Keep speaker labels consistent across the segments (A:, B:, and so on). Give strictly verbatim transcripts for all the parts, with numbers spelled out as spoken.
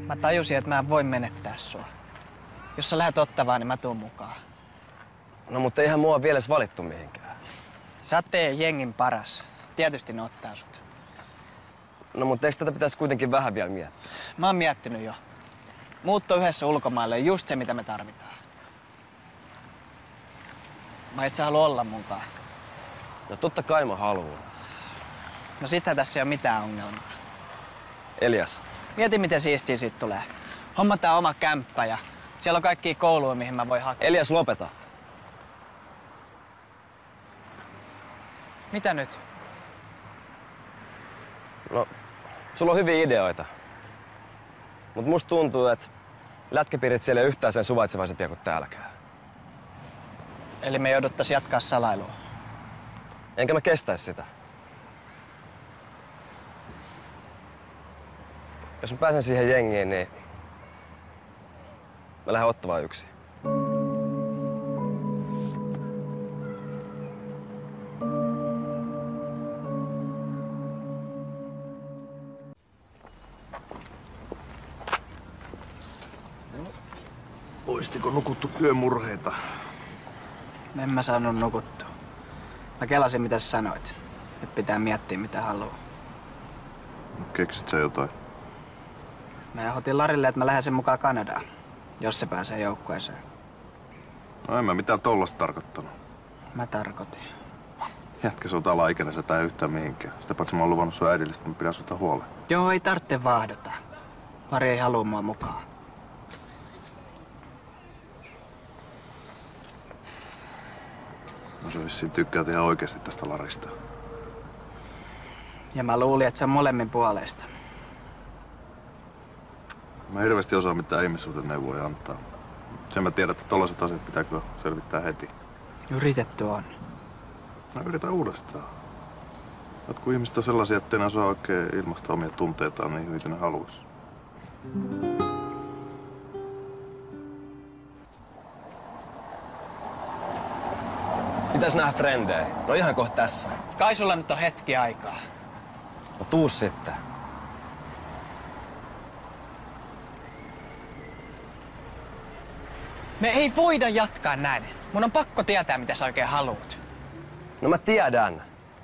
A: Mä tajusin, että mä en voi menettää sua. Jos sä lähdet Ottavaan, niin mä tuun mukaan.
B: No mutta eihän mua vielä edes valittu mihinkään.
A: Sä oot teidän jengin paras. Tietysti ne ottaa sut.
B: No mutta eikö tätä pitäisi kuitenkin vähän vielä miettiä?
A: Mä oon miettinyt jo. Muutto yhdessä ulkomaille on just se, mitä me tarvitaan. Vai et sä halua olla munkaan?
B: No totta kai mä haluun.
A: No sittenhän tässä ei ole mitään ongelmaa.
B: Elias.
A: Mieti, miten siistiä siitä tulee. Hommataan oma kämppä ja siellä on kaikkia kouluja, mihin mä voin hakea.
B: Elias, lopeta.
A: Mitä nyt?
B: No, sulla on hyviä ideoita. Mut musta tuntuu, että lätkäpiirit siellä ei yhtään sen suvaitsevaisempia kuin täälläkään.
A: Eli me jouduttais jatkaa salailua.
B: Enkä mä kestäis sitä. Jos mä pääsen siihen jengiin, niin mä lähden Ottavaan yksin.
C: Oistiko nukuttu yömurheita?
A: En mä saanut nukuttua. Mä kelasin, mitä sä sanoit. Että pitää miettiä, mitä haluaa.
C: Keksit sä jotain?
A: Mä ehdotin Larille, että mä lähden sen mukaan Kanadaan, jos se pääsee joukkueeseen.
C: No en mä mitään tollasta tarkoittanut.
A: Mä tarkoitin.
C: Jätkä sä oot alaikäinen, sä tää yhtään mihinkään. Sitä paitsi mä oon luvannut sun äidille, että mä pidän susta huolen.
A: Joo, ei tarvitse vahdota. Lari ei halua mua mukaan.
C: No sä vissiin tykkäät ihan oikeesti tästä Larista.
A: Ja mä luulin, että se on molemmin puolesta.
C: Mä hirveästi osaa mitään ihmissuhteen neuvoja antaa. Sen mä tiedän, että tollaiset asiat pitää kyllä selvittää heti.
A: Yritetty on.
C: No yritä uudestaan. Jotkut ihmiset on sellaisia, ettei ne osaa oikein ilmaista omia tunteitaan niin hyvin ne haluais.
B: Pitäis nähdä frendejä. No ihan kohta tässä.
A: Kai sulla nyt on hetki aikaa.
B: No tuu sitten.
A: Me ei voida jatkaa näin. Mun on pakko tietää, mitä sä oikein haluut.
B: No mä tiedän.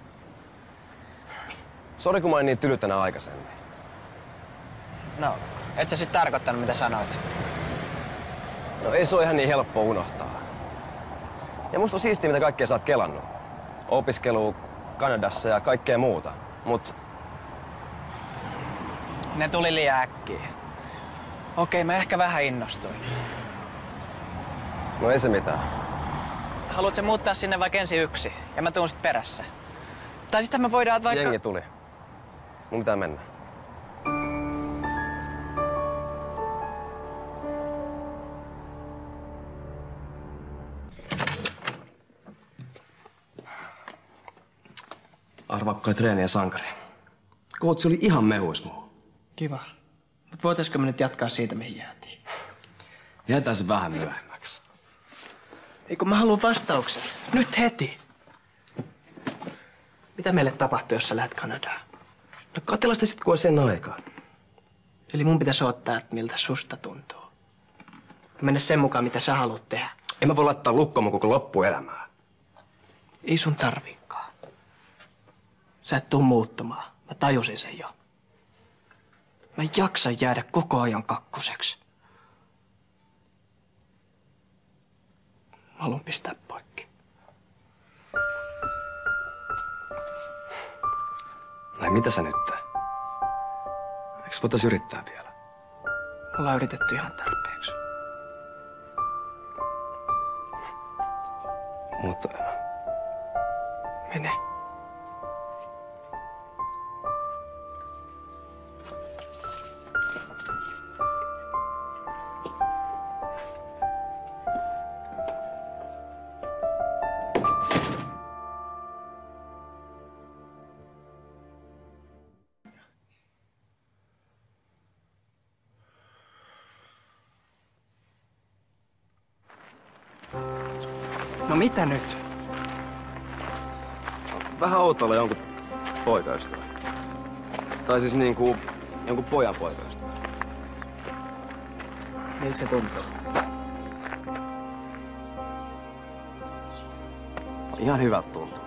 B: Sori, kun mä olin niin tyly tänään aikaisemmin.
A: No, et sä sit tarkoittanut, mitä sanoit.
B: No ei se ole ihan niin helppoa unohtaa. Ja musta on siistiä, mitä kaikkea sä oot kelannut. Opiskelua Kanadassa ja kaikkea muuta. Mut
A: Ne tuli liian äkkiä. Okei, mä ehkä vähän innostuin.
B: no ei se mitään.
A: Haluatko muuttaa sinne vaikka ensin yksi? Ja mä tuun sit perässä. Tai sitten me voidaan vaikka...
B: Jengi tuli. Mun pitää mennä. Arvaakko oli treenien sankari. Kootsi oli ihan mehuis muuhun.
A: Kiva. Mut voitaisko me nyt jatkaa siitä, mihin jäätiin?
B: Jätään se vähän myöhemmäksi.
A: Ei kun mä haluan vastauksen. Nyt heti. Mitä meille tapahtuu, jos sä lähdet Kanadaan?
B: No katsellaan sitä sit, kun on sen aikaa.
A: Eli mun pitäisi odottaa, että miltä susta tuntuu. Ja mennä sen mukaan, mitä sä haluat tehdä.
B: En mä voi laittaa lukkoon mun koko loppuelämää.
A: Ei sun tarviikaan. Sä et tuu muuttumaan. Mä tajusin sen jo. Mä en jaksa jäädä koko ajan kakkoseksi. Mä haluan pistää poikki.
B: Ai mitä sä nyt tää? Eiks voitais yrittää vielä?
A: Ollaan yritetty ihan tarpeeksi.
B: Mutta
A: Mene. No mitä nyt?
B: vähän outoilla jonkun poikaystävä. Tai siis niinku jonkun pojan poikaystävä.
A: Miltä se tuntuu?
B: Ihan hyvältä tuntuu.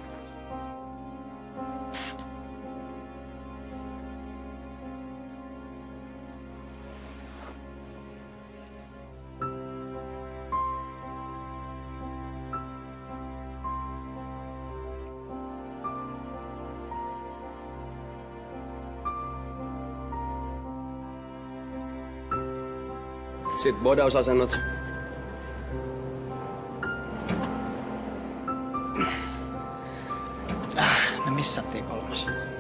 B: Sitten bodausasennot.
A: Me missattiin kolmas.